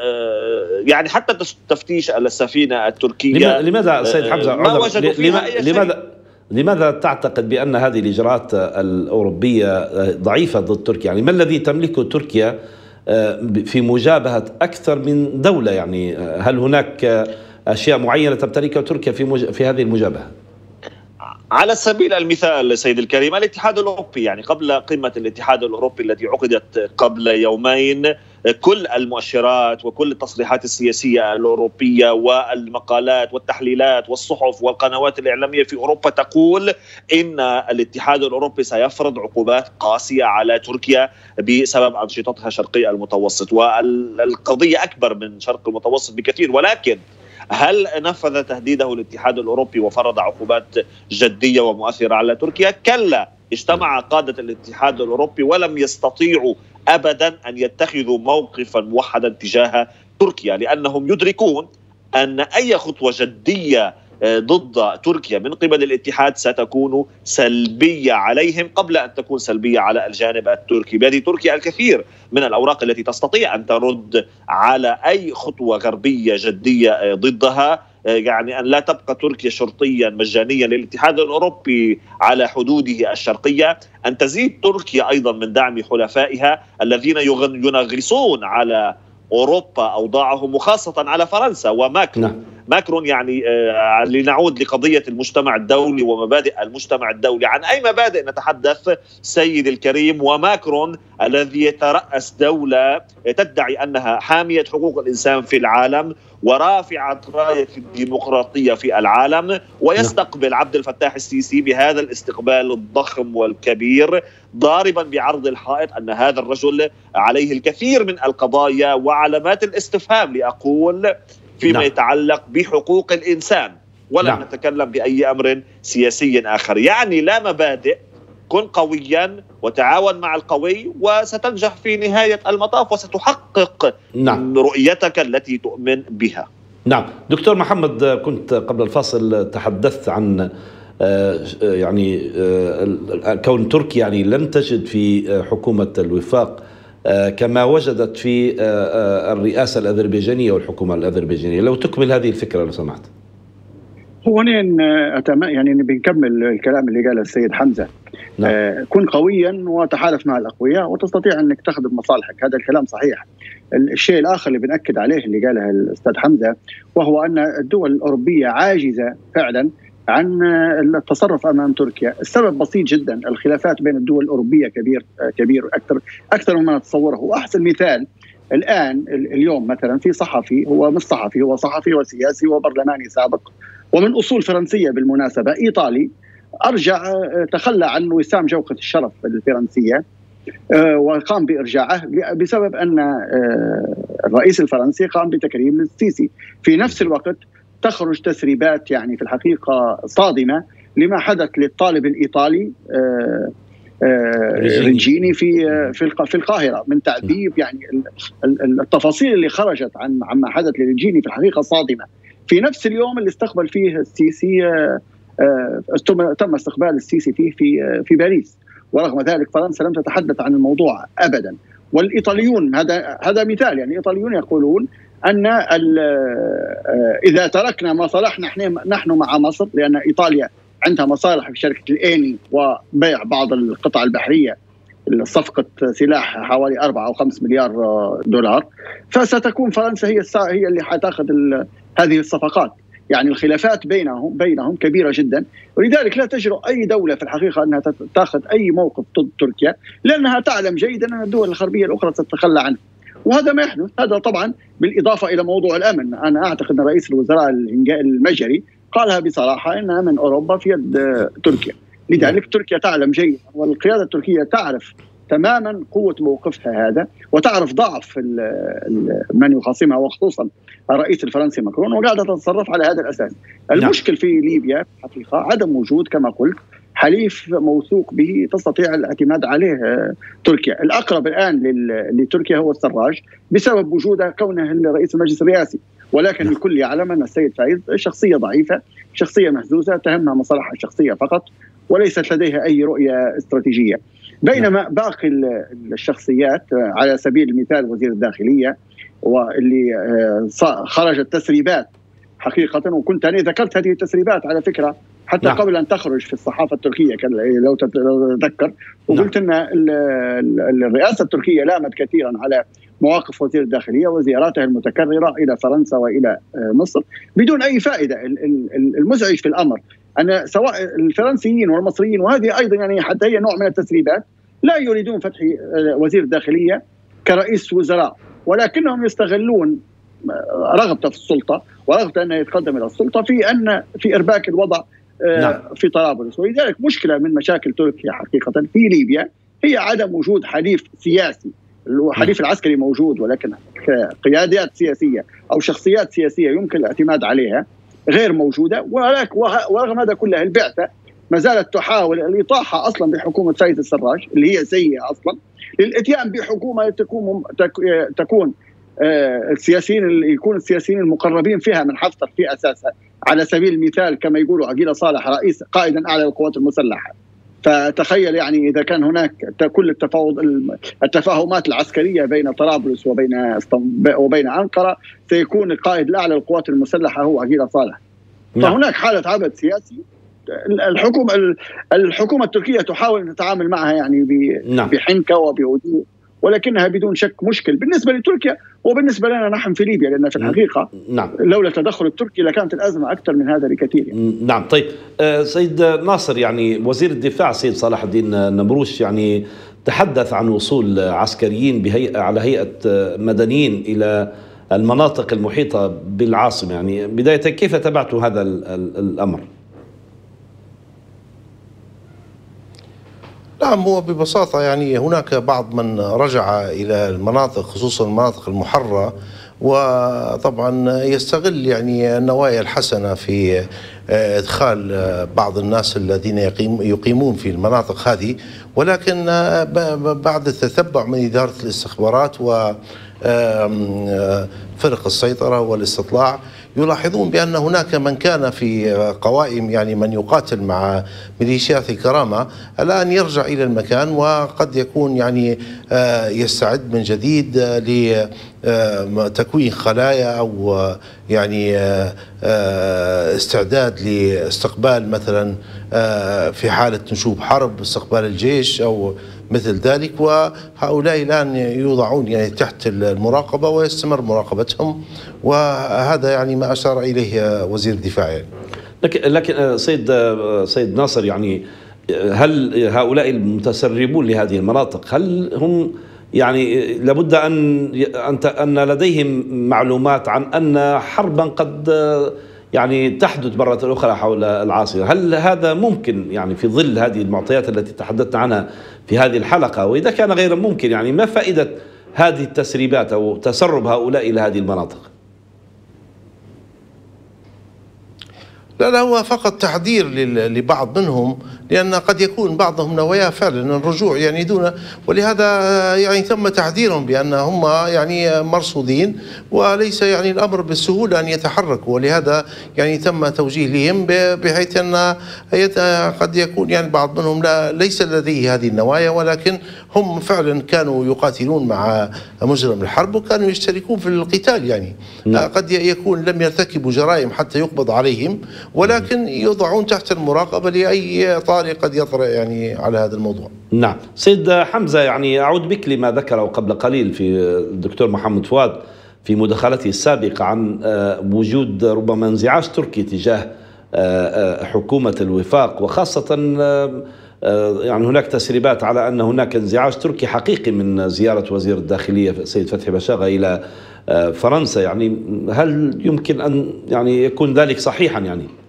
يعني حتى تفتيش السفينة التركية، لماذا سيد حمزة ما وجدوا فيها أي شيء؟ لماذا تعتقد بأن هذه الإجراءات الأوروبية ضعيفة ضد تركيا؟ يعني ما الذي تملكه تركيا في مجابهة أكثر من دولة؟ يعني هل هناك أشياء معينة تمتلكها تركيا في هذه المجابهة؟ على سبيل المثال سيد الكريم، الاتحاد الأوروبي، يعني قبل قمة الاتحاد الأوروبي التي عقدت قبل يومين، كل المؤشرات وكل التصريحات السياسية الأوروبية والمقالات والتحليلات والصحف والقنوات الإعلامية في أوروبا تقول إن الاتحاد الأوروبي سيفرض عقوبات قاسية على تركيا بسبب أنشطتها شرقي المتوسط. والقضية أكبر من شرق المتوسط بكثير. ولكن هل نفذ تهديده الاتحاد الأوروبي وفرض عقوبات جدية ومؤثرة على تركيا؟ كلا. اجتمع قادة الاتحاد الأوروبي ولم يستطيعوا أبدا أن يتخذوا موقفا موحدا تجاه تركيا، لأنهم يدركون أن أي خطوة جدية ضد تركيا من قبل الاتحاد ستكون سلبية عليهم قبل أن تكون سلبية على الجانب التركي. بيد تركيا الكثير من الأوراق التي تستطيع أن ترد على أي خطوة غربية جدية ضدها. يعني أن لا تبقى تركيا شرطيا مجانيا للاتحاد الأوروبي على حدوده الشرقية، أن تزيد تركيا أيضا من دعم حلفائها الذين ينغصون على أوروبا أوضاعهم، وخاصة على فرنسا وماكرون. ماكرون يعني لنعود لقضية المجتمع الدولي ومبادئ المجتمع الدولي. عن أي مبادئ نتحدث سيد الكريم؟ وماكرون الذي يترأس دولة تدعي أنها حامية حقوق الإنسان في العالم ورافعة راية الديمقراطية في العالم، ويستقبل عبد الفتاح السيسي بهذا الاستقبال الضخم والكبير، ضاربا بعرض الحائط أن هذا الرجل عليه الكثير من القضايا وعلامات الاستفهام لأقول فيما يتعلق بحقوق الإنسان، ولا نتكلم بأي أمر سياسي آخر. يعني لا مبادئ، كن قويا وتعاون مع القوي وستنجح في نهاية المطاف وستحقق رؤيتك التي تؤمن بها. نعم دكتور محمد، كنت قبل الفاصل تحدثت عن يعني كون تركيا يعني لن تجد في حكومة الوفاق كما وجدت في الرئاسة الأذربيجانية والحكومة الأذربيجانية. لو تكمل هذه الفكرة لو سمحت. هو يعني بنكمل الكلام اللي قاله السيد حمزة. كن قويا وتحالف مع الأقوياء وتستطيع أنك تخدم مصالحك، هذا الكلام صحيح. الشيء الآخر اللي بنأكد عليه اللي قاله الأستاذ حمزة، وهو أن الدول الأوروبية عاجزة فعلا عن التصرف أمام تركيا. السبب بسيط جدا، الخلافات بين الدول الأوروبية كبير أكثر مما نتصوره. وأحسن مثال الآن اليوم مثلا في صحفي، هو مش صحفي، هو صحفي وسياسي وبرلماني سابق ومن أصول فرنسية بالمناسبة، إيطالي، أرجع تخلى عن وسام جوقة الشرف الفرنسية وقام بإرجاعه بسبب أن الرئيس الفرنسي قام بتكريم السيسي. في نفس الوقت تخرج تسريبات يعني في الحقيقة صادمة لما حدث للطالب الإيطالي ريجيني في القاهرة من تعذيب. يعني التفاصيل اللي خرجت عما حدث لريجيني في الحقيقة صادمة. في نفس اليوم اللي استقبل فيه السيسي تم استقبال السيسي فيه في باريس، ورغم ذلك فرنسا لم تتحدث عن الموضوع أبدا. والإيطاليون هذا مثال، يعني الإيطاليون يقولون أن إذا تركنا مصالحنا نحن مع مصر، لأن إيطاليا عندها مصالح في شركة الإيني وبيع بعض القطع البحرية، صفقة سلاح حوالي 4 أو 5 مليار دولار، فستكون فرنسا هي اللي حتاخذ هذه الصفقات. يعني الخلافات بينهم كبيرة جدا، ولذلك لا تجرؤ أي دولة في الحقيقة أنها تأخذ أي موقف ضد تركيا، لأنها تعلم جيدا أن الدول الغربية الأخرى ستتخلى عنه. وهذا ما يحدث. هذا طبعا بالإضافة إلى موضوع الأمن. أنا أعتقد أن رئيس الوزراء المجري قالها بصراحة أن أمن أوروبا في يد تركيا. لذلك تركيا تعلم جيدا، والقيادة التركية تعرف تماما قوة موقفها هذا، وتعرف ضعف من يخاصمها وخصوصا الرئيس الفرنسي ماكرون، وقاعدة تتصرف على هذا الأساس. المشكل في ليبيا حقيقة عدم وجود كما قلت حليف موثوق به تستطيع الاعتماد عليه تركيا. الأقرب الآن لتركيا هو السراج بسبب وجوده كونه رئيس المجلس الرئاسي، ولكن الكل يعلم أن السيد فايز شخصية ضعيفة، شخصية مهزوزة، تهمها مصالحها الشخصية فقط وليست لديها أي رؤية استراتيجية. بينما باقي الشخصيات على سبيل المثال وزير الداخلية، واللي خرجت تسريبات حقيقة، وكنت أنا ذكرت هذه التسريبات على فكرة حتى قبل أن تخرج في الصحافة التركية لو تتذكر، وقلت أن الرئاسة التركية لامت كثيرا على مواقف وزير الداخلية وزياراته المتكررة إلى فرنسا وإلى مصر بدون أي فائدة. المزعج في الأمر أن سواء الفرنسيين والمصريين، وهذه أيضا يعني حتى هي نوع من التسريبات، لا يريدون فتح وزير الداخلية كرئيس وزراء، ولكنهم يستغلون رغبته في السلطة ورغبته أنه يتقدم إلى السلطة في إرباك الوضع في طرابلس. ولذلك مشكلة من مشاكل تركيا حقيقة في ليبيا هي عدم وجود حليف سياسي. الحليف العسكري موجود، ولكن قيادات سياسية أو شخصيات سياسية يمكن الاعتماد عليها غير موجودة. ورغم هذا كله البعثة ما زالت تحاول الإطاحة أصلا بحكومة فايز السراج اللي هي سيئة أصلا، للإتيان بحكومة تكون يكون السياسيين المقربين فيها من حفتر في أساسها. على سبيل المثال كما يقولوا عقيل صالح رئيس قائدا أعلى للقوات المسلحة، فتخيل يعني إذا كان هناك كل التفاهمات العسكرية بين طرابلس وبين أنقرة، سيكون القائد الأعلى للقوات المسلحة هو عقيل صالح. فهناك حالة عبث سياسي. الحكومة التركية تحاول أن تتعامل معها يعني بحنكة وبهدوء، ولكنها بدون شك مشكل بالنسبة لتركيا وبالنسبة لنا نحن في ليبيا، لأن في الحقيقة لولا التدخل التركي لكانت الأزمة أكثر من هذا بكثير يعني. نعم. طيب سيد ناصر، يعني وزير الدفاع سيد صلاح الدين نمروش يعني تحدث عن وصول عسكريين على هيئة مدنيين إلى المناطق المحيطة بالعاصمة. يعني بداية كيف تبعتوا هذا الأمر؟ نعم، هو ببساطة يعني هناك بعض من رجع إلى المناطق، خصوصا المناطق المحررة، وطبعا يستغل يعني النوايا الحسنة في إدخال بعض الناس الذين يقيمون في المناطق هذه، ولكن بعد التتبع من إدارة الاستخبارات وفرق السيطرة والاستطلاع يلاحظون بأن هناك من كان في قوائم يعني من يقاتل مع ميليشيات الكرامة الآن يرجع إلى المكان، وقد يكون يعني يستعد من جديد لتكوين خلايا أو يعني استعداد لاستقبال مثلا في حالة نشوب حرب استقبال الجيش أو مثل ذلك، وهؤلاء الآن يوضعون يعني تحت المراقبة ويستمر مراقبتهم، وهذا يعني ما أشار إليه وزير الدفاع يعني. لكن سيد ناصر، يعني هل هؤلاء المتسربون لهذه المناطق هل هم يعني لابد أن لديهم معلومات عن أن حربا قد يعني تحدث مرة أخرى حول العاصمة؟ هل هذا ممكن يعني في ظل هذه المعطيات التي تحدثنا عنها في هذه الحلقة؟ وإذا كان غير ممكن يعني ما فائدة هذه التسريبات أو تسرب هؤلاء إلى هذه المناطق؟ لا هو فقط تحذير لبعض منهم، لأن قد يكون بعضهم نوايا فعلا الرجوع يعني دون، ولهذا يعني تم تحذيرهم بأن هم يعني مرصودين وليس يعني الأمر بالسهولة أن يتحركوا، ولهذا يعني تم توجيه لهم بحيث أن قد يكون يعني بعض منهم ليس لديه هذه النوايا، ولكن هم فعلا كانوا يقاتلون مع مجرم الحرب وكانوا يشتركون في القتال يعني. قد يكون لم يرتكبوا جرائم حتى يقبض عليهم، ولكن يوضعون تحت المراقبة لأي طارئ قد يطرأ يعني على هذا الموضوع. نعم. سيد حمزة، يعني أعود بك لما ذكره قبل قليل في الدكتور محمد فؤاد في مداخلته السابقة عن وجود ربما انزعاج تركي تجاه حكومة الوفاق، وخاصة يعني هناك تسريبات على أن هناك انزعاج تركي حقيقي من زيارة وزير الداخلية سيد فتحي بشاغة إلى فرنسا. يعني هل يمكن أن يعني يكون ذلك صحيحا؟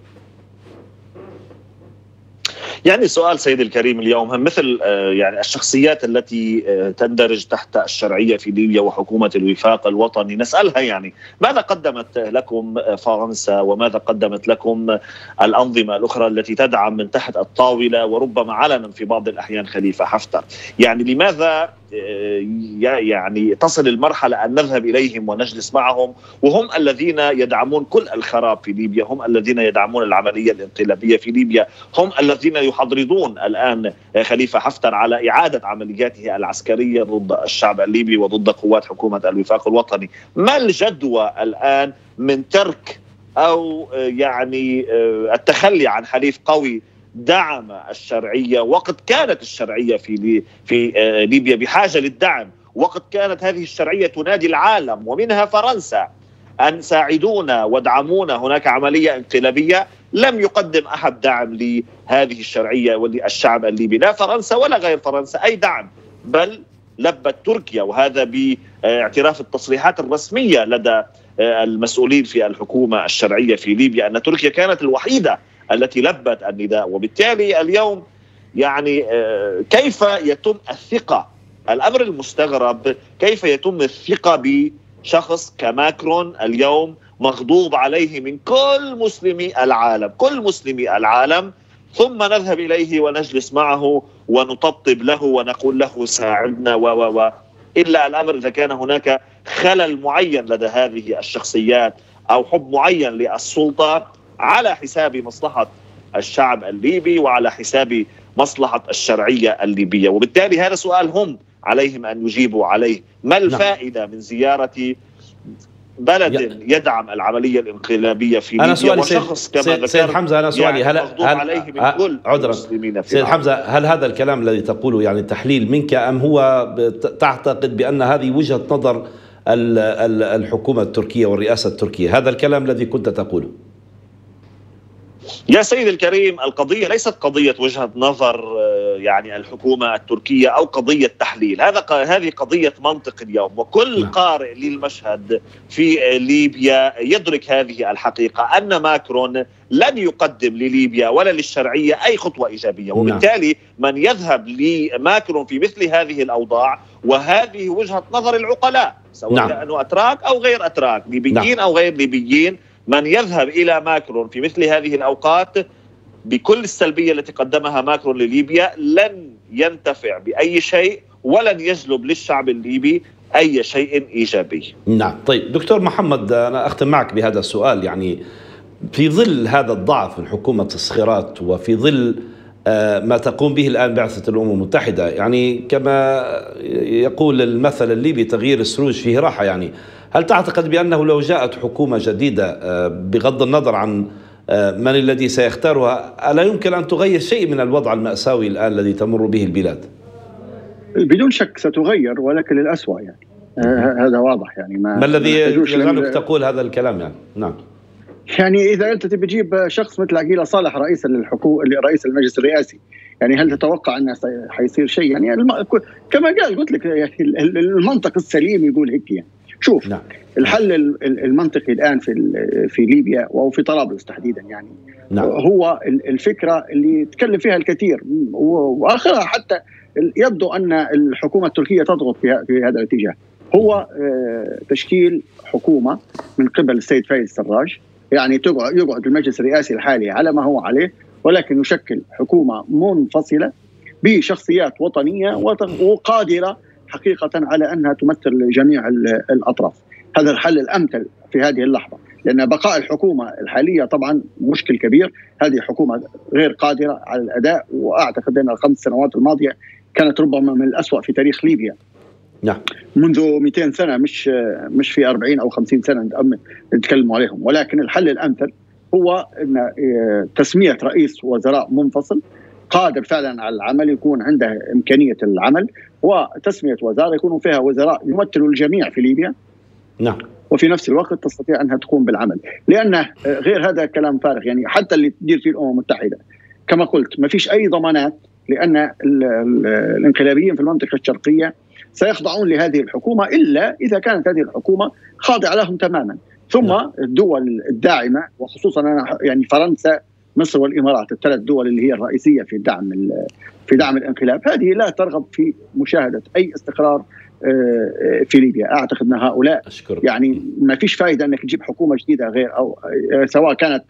يعني سؤال سيدي الكريم اليوم هم مثل يعني الشخصيات التي تندرج تحت الشرعية في ليبيا وحكومة الوفاق الوطني، نسألها يعني ماذا قدمت لكم فرنسا وماذا قدمت لكم الأنظمة الأخرى التي تدعم من تحت الطاولة وربما علنا في بعض الأحيان خليفة حفتر؟ يعني لماذا يعني تصل المرحلة أن نذهب إليهم ونجلس معهم وهم الذين يدعمون كل الخراب في ليبيا، هم الذين يدعمون العملية الانقلابية في ليبيا، هم الذين يحضرون الآن خليفة حفتر على إعادة عملياته العسكرية ضد الشعب الليبي وضد قوات حكومة الوفاق الوطني؟ ما الجدوى الآن من ترك أو يعني التخلي عن حليف قوي دعم الشرعية وقد كانت الشرعية في ليبيا بحاجة للدعم، وقد كانت هذه الشرعية تنادي العالم ومنها فرنسا أن ساعدونا وادعمونا، هناك عملية انقلابية لم يقدم أحد دعم لهذه الشرعية وللشعب الليبي، لا فرنسا ولا غير فرنسا أي دعم، بل لبت تركيا، وهذا باعتراف التصريحات الرسمية لدى المسؤولين في الحكومة الشرعية في ليبيا أن تركيا كانت الوحيدة التي لبت النداء. وبالتالي اليوم يعني كيف يتم الثقة؟ الأمر المستغرب كيف يتم الثقة بشخص كماكرون اليوم مغضوب عليه من كل مسلمي العالم، كل مسلمي العالم، ثم نذهب إليه ونجلس معه ونطبطب له ونقول له ساعدنا إلا الأمر إذا كان هناك خلل معين لدى هذه الشخصيات أو حب معين للسلطة على حساب مصلحة الشعب الليبي وعلى حساب مصلحة الشرعية الليبية. وبالتالي هذا سؤال هم عليهم أن يجيبوا عليه. ما الفائدة من زيارة بلد يدعم العملية الانقلابية في ليبيا وشخص كما ذكرت سيد حمزة، أنا سؤالي مغضوب عليه من كل المسلمين في سيد حمزة، هل هذا الكلام الذي تقوله يعني تحليل منك، أم هو تعتقد بأن هذه وجهة نظر الحكومة التركية والرئاسة التركية؟ هذا الكلام الذي كنت تقوله. يا سيد الكريم، القضية ليست قضية وجهة نظر يعني الحكومة التركية أو قضية تحليل، هذه قضية منطق اليوم، وكل قارئ للمشهد في ليبيا يدرك هذه الحقيقة، أن ماكرون لن يقدم لليبيا ولا للشرعية أي خطوة إيجابية. وبالتالي من يذهب لماكرون في مثل هذه الأوضاع، وهذه وجهة نظر العقلاء سواء كانوا أتراك أو غير أتراك، ليبيين أو غير ليبيين، من يذهب إلى ماكرون في مثل هذه الأوقات بكل السلبية التي قدمها ماكرون لليبيا لن ينتفع بأي شيء ولن يجلب للشعب الليبي أي شيء إيجابي. نعم. طيب دكتور محمد، أنا أختم معك بهذا السؤال. يعني في ظل هذا الضعف من حكومة الصخيرات، وفي ظل ما تقوم به الآن بعثة الأمم المتحدة، يعني كما يقول المثل الليبي تغيير السروج فيه راحة، يعني هل تعتقد بأنه لو جاءت حكومة جديدة بغض النظر عن من الذي سيختارها، ألا يمكن أن تغير شيء من الوضع المأساوي الآن الذي تمر به البلاد؟ بدون شك ستغير، ولكن للأسوأ يعني. هذا واضح يعني. ما الذي يجعلك تقول هذا الكلام يعني؟ نعم. يعني إذا أنت تجيب شخص مثل عقيلة صالح رئيس المجلس الرئاسي، يعني هل تتوقع أنه حيصير شيء؟ يعني كما قلت لك، يعني المنطق السليم يقول هيك يعني. شوف، نعم. الحل المنطقي الآن في ليبيا أو في طرابلس تحديدا يعني، نعم. هو الفكرة اللي تكلم فيها الكثير، وآخرها حتى يبدو أن الحكومة التركية تضغط في هذا الاتجاه، هو تشكيل حكومة من قبل السيد فايز سراج. يعني يقعد المجلس الرئاسي الحالي على ما هو عليه، ولكن يشكل حكومة منفصلة بشخصيات وطنية وقادرة حقيقة على أنها تمثل جميع الأطراف. هذا الحل الأمثل في هذه اللحظة، لأن بقاء الحكومة الحالية طبعا مشكل كبير. هذه حكومة غير قادرة على الأداء، وأعتقد أن ال5 سنوات الماضية كانت ربما من الأسوأ في تاريخ ليبيا. نعم. منذ 200 سنة، مش في 40 أو 50 سنة نتكلم عليهم. ولكن الحل الأمثل هو أن تسمية رئيس وزراء منفصل قادر فعلا على العمل، يكون عنده إمكانية العمل، وتسمية وزارة يكونوا فيها وزراء يمثلوا الجميع في ليبيا. نعم. وفي نفس الوقت تستطيع أنها تقوم بالعمل، لأنه غير هذا كلام فارغ يعني. حتى اللي تدير فيه الأمم المتحدة كما قلت ما فيش أي ضمانات، لأن الانقلابيين في المنطقة الشرقية سيخضعون لهذه الحكومة إلا إذا كانت هذه الحكومة خاضعة لهم تماما. ثم الدول الداعمة، وخصوصا يعني فرنسا، مصر والإمارات، الثلاث دول اللي هي الرئيسية في دعم الانقلاب، هذه لا ترغب في مشاهدة أي استقرار في ليبيا. أعتقد أن هؤلاء يعني ما فيش فائدة أنك تجيب حكومة جديدة غير، أو سواء كانت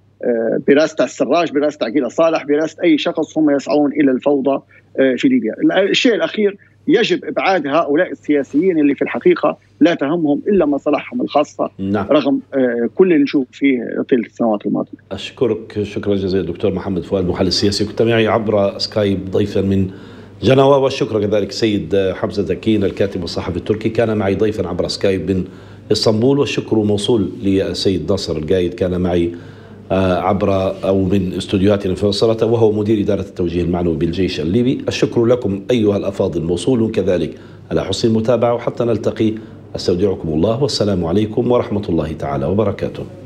برئاسة السراج، برئاسة عقيلة صالح، برئاسة أي شخص، هم يسعون إلى الفوضى في ليبيا. الشيء الأخير، يجب إبعاد هؤلاء السياسيين اللي في الحقيقة لا تهمهم إلا مصالحهم الخاصة. نعم. رغم كل اللي نشوف فيه طيلة السنوات الماضية. أشكرك شكرا جزيلا دكتور محمد فؤاد، محلل سياسي، كنت معي عبر سكايب ضيفا من جنوة. والشكر كذلك سيد حمزة زكين الكاتب والصحفي التركي، كان معي ضيفا عبر سكايب من اسطنبول. والشكر موصول للسيد ناصر القايد، كان معي عبر أو من استوديوهاتنا في مصر، وهو مدير إدارة التوجيه المعنوي بالجيش الليبي. الشكر لكم أيها الأفاضل موصول كذلك على حسن المتابعة، وحتى نلتقي أستودعكم الله، والسلام عليكم ورحمة الله تعالى وبركاته.